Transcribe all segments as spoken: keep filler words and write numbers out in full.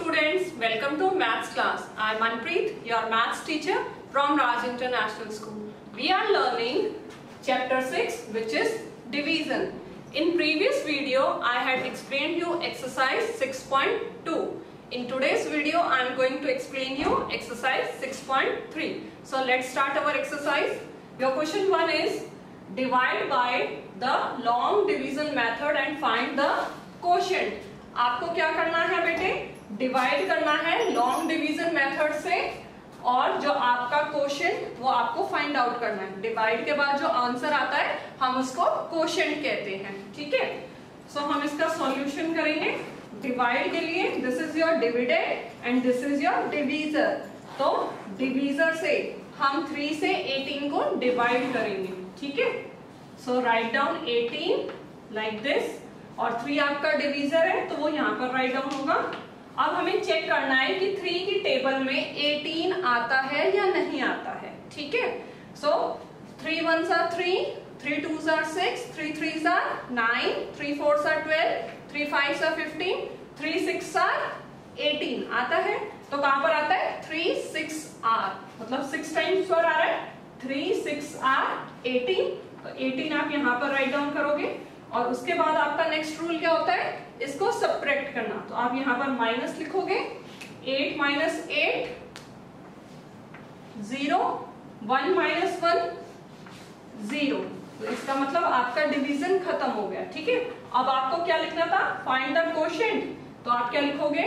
students, welcome to maths class. I am Manpreet, your maths teacher from Raj International School. We are learning chapter six, which is division. In previous video, I had explained you exercise six point two. In today's video, I am going to explain you exercise six point three. So let's start our exercise. Your question one is divide by the long division method and find the quotient. आपको क्या करना है बेटे, divide करना है long division method से और जो आपका क्वोशिएंट वो आपको फाइंड आउट करना है. डिवाइड के बाद जो आंसर आता है हम उसको क्वोशिएंट कहते हैं. ठीक है, सो so, हम इसका सॉल्यूशन करेंगे. डिवाइड के लिए this is your dividend and this is your divisor. तो डिवीजर से हम थ्री से एटीन को डिवाइड करेंगे. ठीक है, so write down eighteen like this और थ्री आपका डिवीजर है तो वो यहाँ पर राइट डाउन होगा. अब हमें चेक करना है कि थ्री की टेबल में एटीन आता है या नहीं आता है. ठीक है, सो थ्री वन सा थ्री, थ्री टू सा सिक्स, थ्री थ्री सा नाइन, थ्री फोर सा ट्वेल्व, थ्री फाइव सा फिफ्टीन, थ्री सिक्स सा एटीन आता है. तो कहां पर आता है थ्री सिक्स आर, मतलब सिक्स टाइम्स पर आ रहा है. थ्री सिक्स आर एटीन, तो एटीन आप यहाँ पर राइट डाउन करोगे और उसके बाद आपका नेक्स्ट रूल क्या होता है, इसको सब्ट्रैक्ट करना. तो आप यहाँ पर माइनस लिखोगे. Eight minus eight zero, one minus one zero. तो इसका मतलब आपका डिवीजन खत्म हो गया. ठीक है, अब आपको क्या लिखना था, फाइंड द क्वोशिएंट. तो आप क्या लिखोगे,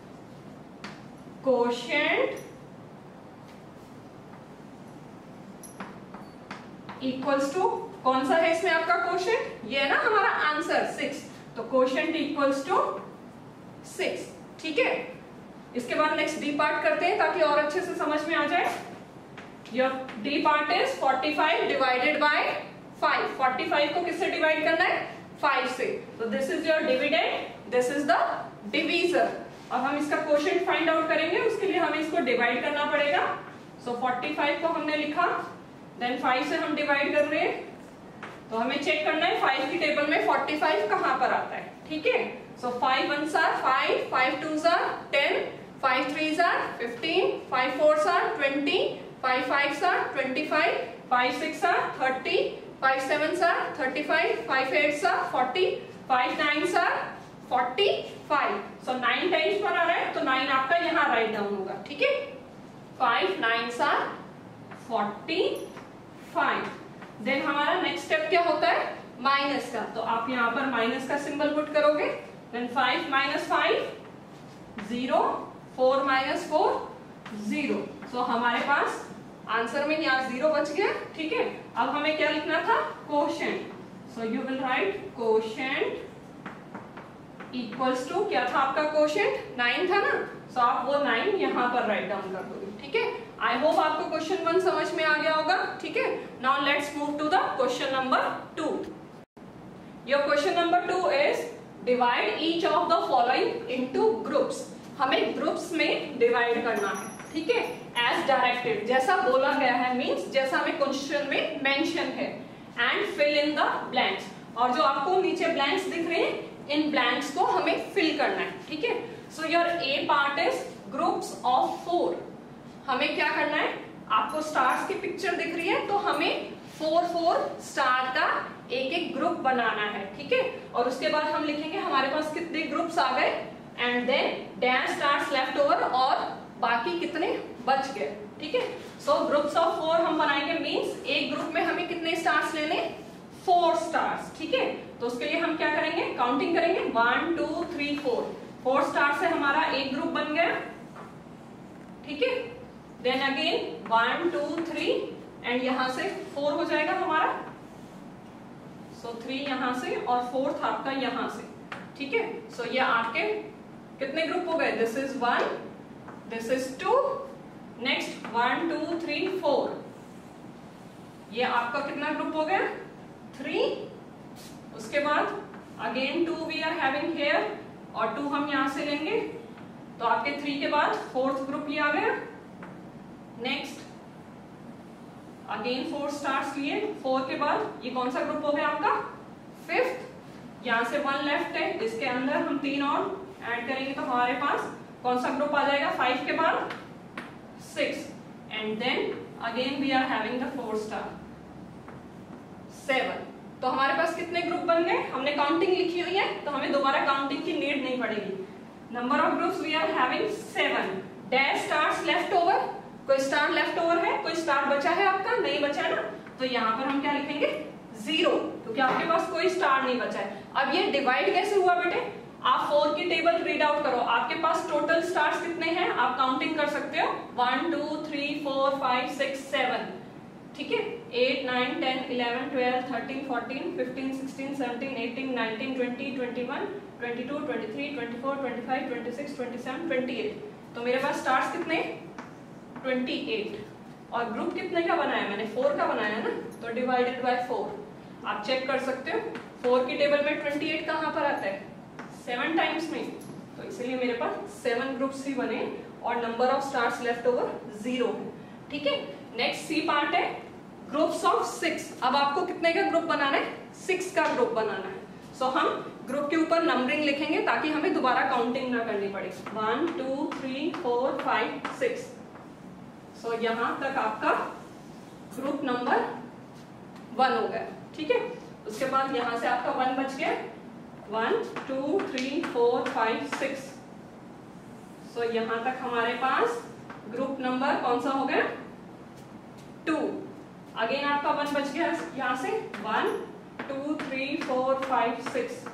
क्वोशिएंट इक्वल्स टू, कौन सा है इसमें आपका क्वोशिएंट, ये है ना हमारा आंसर सिक्स. तो क्वोशिएंट इक्वल्स टू सिक्स. ठीक है, इसके बाद नेक्स्ट डी पार्ट करते हैं ताकि और अच्छे से समझ में आ जाए. Your D part is forty five divided by five. Forty five को किससे डिवाइड करना है, फाइव से. तो this is your dividend, this is the divisor. अब हम इसका क्वोशिएंट फाइंड आउट करेंगे, उसके लिए हमें इसको डिवाइड करना पड़ेगा. सो फोर्टी फाइव को हमने लिखा, देन फाइव से हम डिवाइड कर रहे हैं. तो हमें चेक करना है फाइव की टेबल में फोर्टी फाइव कहां पर आता है. ठीक है, सो फाइव वन सा फाइव, फाइव टू सा टेन, फाइव थ्री सा फिफ्टीन, फाइव फोर सा ट्वेंटी, फाइव फाइव सा ट्वेंटी फाइव, फाइव सिक्स सा थर्टी, फाइव सेवन सा थर्टी फाइव, फाइव एट सा फोर्टी, फाइव नाइन सा forty five. So nine times पर आ रहा है तो नाइन आपका यहाँ राइट डाउन होगा. ठीक है, फाइव नाइन सा फोर्टी फाइव. देन हमारा नेक्स्ट स्टेप क्या होता है, माइनस का. तो आप यहाँ पर माइनस का सिंबल पुट करोगे. Then five minus five zero, four minus four zero. So हमारे पास आंसर में यहाँ जीरो बच गया. ठीक है, अब हमें क्या लिखना था, quotient. So you will write quotient equals to, क्या था आपका क्वोशिएंट, नाइन था ना. सो so, आप वो नाइन यहाँ पर राइट डाउन कर दोगे. ठीक है, आई होप आपको क्वेश्चन वन समझ में आ गया होगा. ठीक है, now let's move to the question number two. Your question number two is divide each of the following into groups. हमें ग्रुप्स में डिवाइड करना है. ठीक है, एज डायरेक्टेड, जैसा बोला गया है, मींस जैसा हमें क्वेश्चन में मेंशन है. And fill in the blanks, और जो आपको नीचे ब्लैंक्स दिख रहे हैं इन ब्लैंक्स को हमें फिल करना है. ठीक है, so your A part is groups of four. हमें क्या करना है, आपको स्टार्स की पिक्चर दिख रही है तो हमें फोर फोर स्टार का एक एक ग्रुप बनाना है. ठीक है, और उसके बाद हम लिखेंगे हमारे पास कितने ग्रुप्स आ गए and then dash stars left over और बाकी कितने बच गए. ठीक है, सो ग्रुप्स ऑफ फोर हम बनाएंगे, मींस एक ग्रुप में हमें कितने स्टार्स लेने, फोर स्टार्स. ठीक है, तो उसके लिए हम क्या करेंगे, काउंटिंग करेंगे. One two three four. Four star से हमारा एक ग्रुप बन गया. ठीक है, then again one two three and यहां से फोर हो जाएगा हमारा. सो so, थ्री यहां से और फोर्थ आपका यहां से. ठीक है, सो so, ये आपके कितने ग्रुप हो गए, this is one, this is two, next one two three four. ये आपका कितना ग्रुप हो गया, थ्री. उसके बाद again two we are having here और टू हम यहां से लेंगे. तो आपके थ्री के बाद फोर्थ ग्रुप ये आ गया. नेक्स्ट अगेन फोर स्टार्स लिए. फोर के बाद ये कौन सा ग्रुप हो गया आपका, फिफ्थ. यहां से वन लेफ्ट है, इसके अंदर हम तीन और ऐड करेंगे तो हमारे पास कौन सा ग्रुप आ जाएगा? फाइव के बाद six, and then again we are having the four star seven. तो हमारे पास कितने ग्रुप बन गए? हमने काउंटिंग लिखी हुई है तो हमें दोबारा काउंटिंग की नीड नहीं पड़ेगी। Number of groups we are having seven. Dash stars left over, कोई स्टार लेफ्ट ओवर है, कोई स्टार बचा है आपका? नहीं बचा है ना, तो यहाँ पर हम क्या लिखेंगे? जीरो, क्योंकि आपके पास कोई स्टार नहीं बचा है। अब ये डिवाइड कैसे हुआ बेटे? आप फोर की टेबल रीड आउट करो, आपके पास टोटल स्टार्स कितने हैं आप काउंटिंग कर सकते हो, one two three four five six seven, ठीक है, eight nine ten eleven twelve thirteen fourteen fifteen sixteen seventeen eighteen nineteen twenty twenty one twenty two twenty three twenty four twenty five twenty six twenty seven twenty eight. तो मेरे पास stars कितने? Twenty eight. और group कितने का बनाया मैंने? Four का बनाया ना, तो डिवाइडेड बाय फोर। आप चेक कर सकते हो फोर की टेबल में ट्वेंटी एट कहाँ पर आता है? सेवन टाइम्स में, तो इसलिए मेरे पास सेवन ग्रुप्स ही बने और number of stars left over zero है, ठीक है। नेक्स्ट सी पार्ट है ग्रुप्स ऑफ सिक्स। अब आपको कितने का ग्रुप बनाना है? सिक्स का ग्रुप बनाना है। सो so, हम ग्रुप के ऊपर नंबरिंग लिखेंगे ताकि हमें दोबारा काउंटिंग ना करनी पड़े। One two three four five six. So यहां तक आपका ग्रुप नंबर वन हो गया, ठीक है। उसके बाद यहां से आपका वन बच गया, one two three four five six. So यहां तक हमारे पास ग्रुप नंबर कौन सा हो गया? टू। अगेन आपका वन बच गया यहां से, one two three four five six,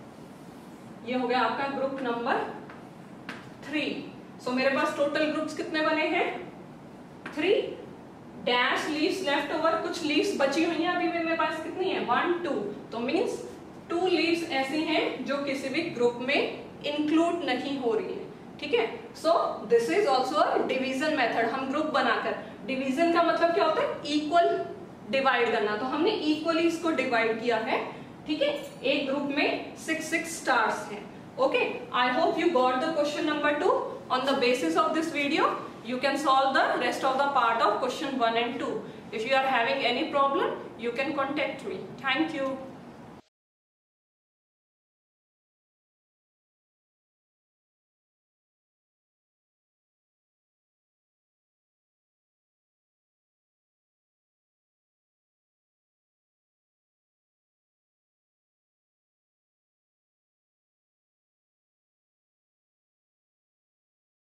ये हो गया आपका ग्रुप नंबर थ्री। सो मेरे पास टोटल ग्रुप्स कितने बने हैं? Three. Dash leaves left over, कुछ लीव्स बची हुई हैं अभी भी मेरे पास, कितनी है? One two. तो मीन्स टू लीव्स ऐसी हैं जो किसी भी ग्रुप में इंक्लूड नहीं हो रही है, ठीक है। So this is also a division method. हम ग्रुप बनाकर, डिवीजन का मतलब क्या होता है? इक्वल डिवाइड करना। तो हमने इक्वली इसको डिवाइड किया है, ठीक है। एक ग्रुप में सिक्स सिक्स स्टार्स हैं। Okay, I hope you got the question number two. On the basis of this video you can solve the rest of the part of question one and two. If you are having any problem, you can contact me. Thank you.